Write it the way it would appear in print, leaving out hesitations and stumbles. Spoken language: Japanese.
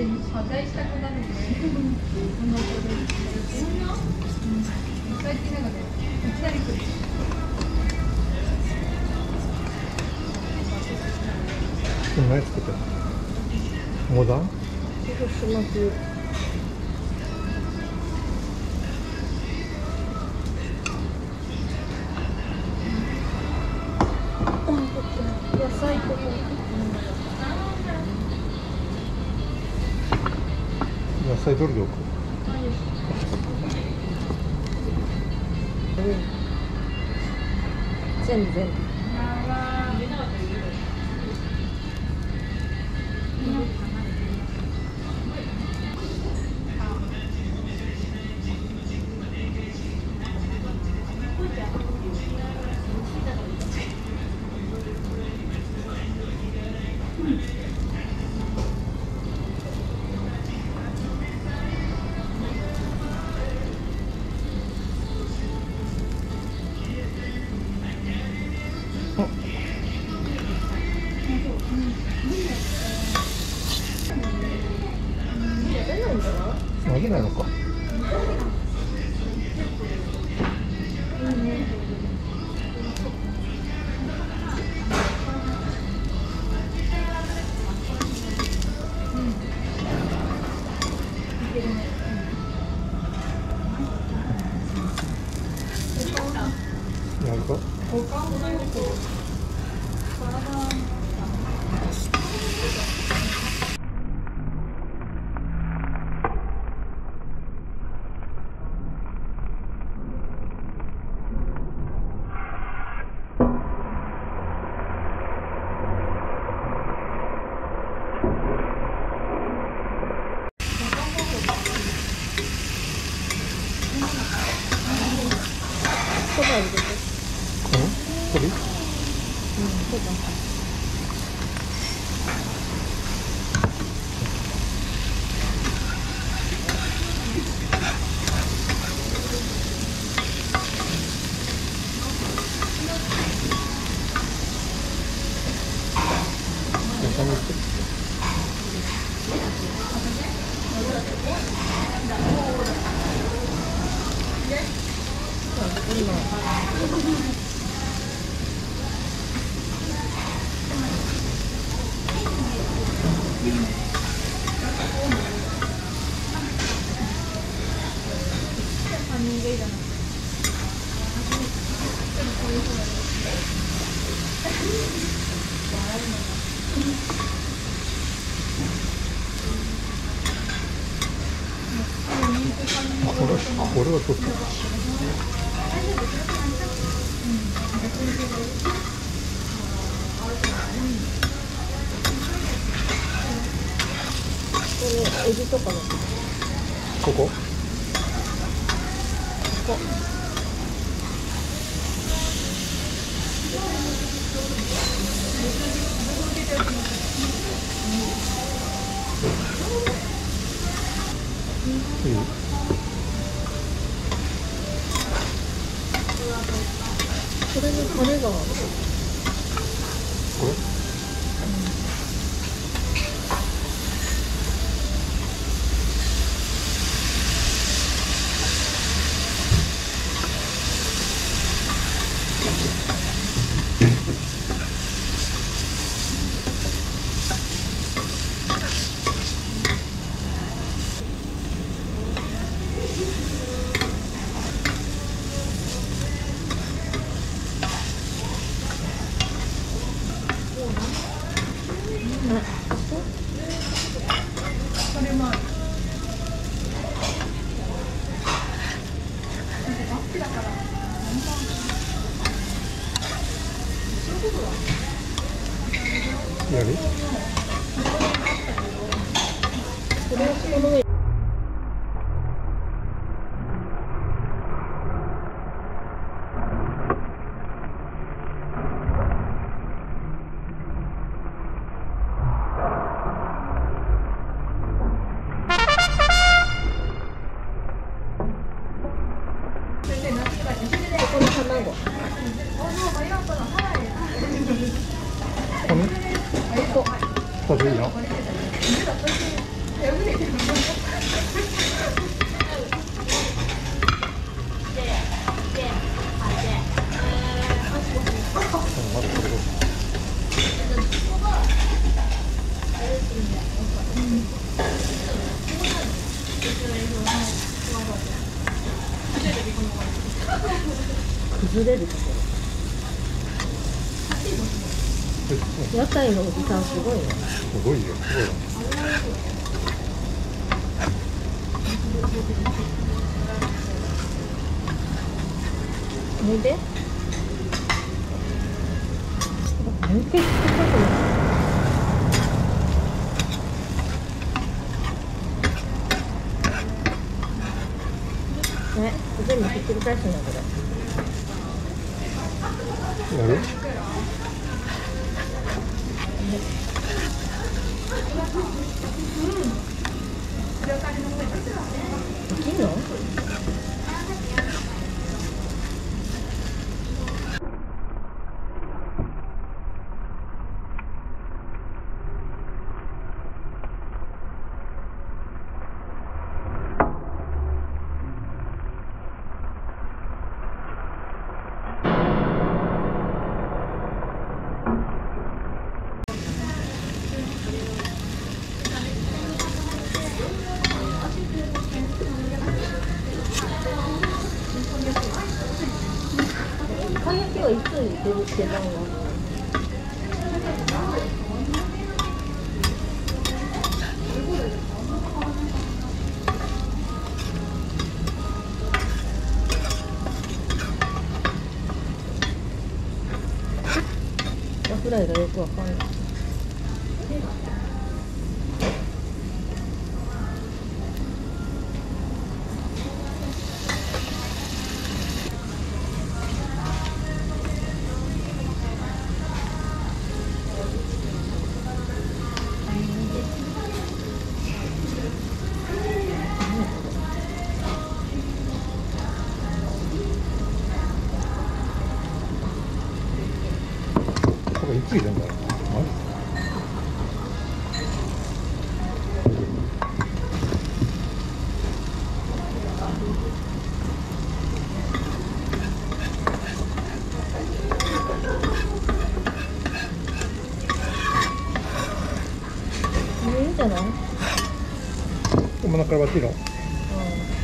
謝罪したくなるね。最近なんかね、いきなり来る。 何作ってるの？モダン？ 広島風。野菜とか。 野菜どれで置く？ 全部。 投げないのか。やるか。 そば入れて。 鳥？ そうだ。 これはちょっと。 エビとかの。 ここ？いい？ これにタレがある。 これ？やる？ これはこの上。ここに卵。 ここ？2ついいの？ 崩れるところ。屋台のおじさんすごいね。 すごいよ、すごいよ。 おいで。パンケーキってね、全部ひっくり返すんだけど。 やる？ できんの？たい焼きはいつ出番は？フライがよくわかんない。 これいつ入れんだろう。マジ？ いいんじゃない？ 真ん中からバッチリの。 うん。